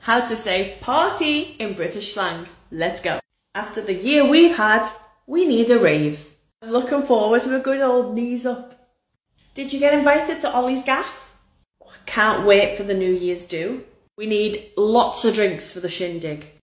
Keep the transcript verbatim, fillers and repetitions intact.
How to say party in British slang. Let's go. After the year we've had, we need a rave. I'm looking forward to a good old knees up. Did you get invited to Ollie's gaff? Oh, I can't wait for the New Year's do. We need lots of drinks for the shindig.